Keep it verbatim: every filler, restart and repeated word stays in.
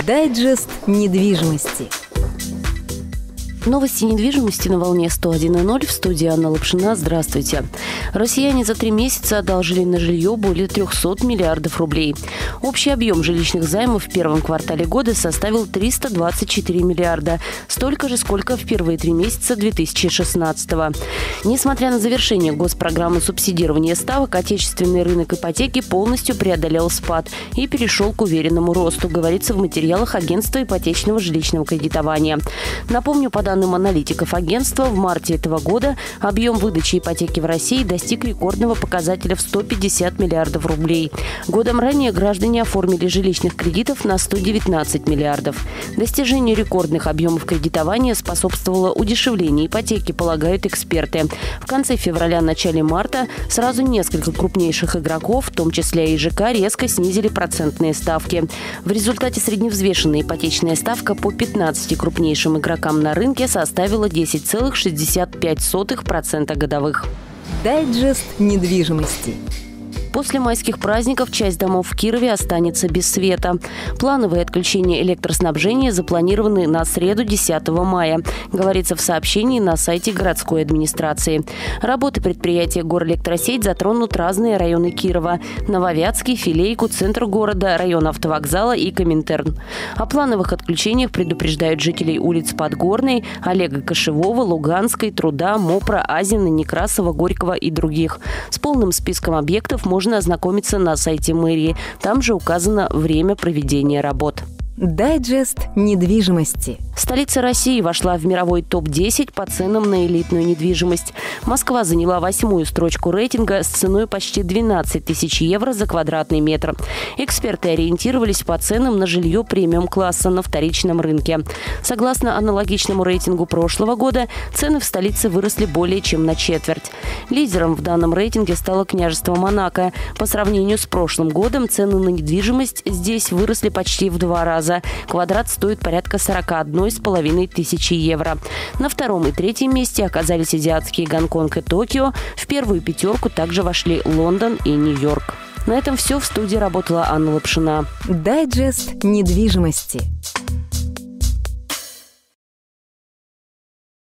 Дайджест недвижимости. Новости недвижимости на волне сто один и ноль. В студии Анна Лапшина. Здравствуйте. Россияне за три месяца одолжили на жилье более трехсот миллиардов рублей. Общий объем жилищных займов в первом квартале года составил триста двадцать четыре миллиарда. Столько же, сколько в первые три месяца две тысячи шестнадцатого. Несмотря на завершение госпрограммы субсидирования ставок, отечественный рынок ипотеки полностью преодолел спад и перешел к уверенному росту, говорится в материалах Агентства ипотечного жилищного кредитования. Напомню, по данным аналитиков агентства, в марте этого года объем выдачи ипотеки в России достиг рекордного показателя в сто пятьдесят миллиардов рублей. Годом ранее граждане оформили жилищных кредитов на сто девятнадцать миллиардов. Достижению рекордных объемов кредитования способствовало удешевление ипотеки, полагают эксперты. В конце февраля-начале марта сразу несколько крупнейших игроков, в том числе и ЖК, резко снизили процентные ставки. В результате средневзвешенная ипотечная ставка по пятнадцати крупнейшим игрокам на рынке составила десять целых шестьдесят пять сотых процента годовых. Дайджест недвижимости. После майских праздников часть домов в Кирове останется без света. Плановые отключения электроснабжения запланированы на среду десятого мая, говорится в сообщении на сайте городской администрации. Работы предприятия «Горэлектросеть» затронут разные районы Кирова – Нововятский, Филейку, центр города, район автовокзала и Коминтерн. О плановых отключениях предупреждают жителей улиц Подгорной, Олега Кошевого, Луганской, Труда, Мопра, Азина, Некрасова, Горького и других. С полным списком объектов можно Можно ознакомиться на сайте мэрии. Там же указано время проведения работ. Дайджест недвижимости. Столица России вошла в мировой топ десять по ценам на элитную недвижимость. Москва заняла восьмую строчку рейтинга с ценой почти двенадцать тысяч евро за квадратный метр. Эксперты ориентировались по ценам на жилье премиум-класса на вторичном рынке. Согласно аналогичному рейтингу прошлого года, цены в столице выросли более чем на четверть. Лидером в данном рейтинге стало княжество Монако. По сравнению с прошлым годом цены на недвижимость здесь выросли почти в два раза. Квадрат стоит порядка сорок одна с половиной тысячи евро. На втором и третьем месте оказались азиатские Гонконг и Токио. В первую пятерку также вошли Лондон и Нью-Йорк. На этом все. В студии работала Анна Лапшина. Дайджест недвижимости.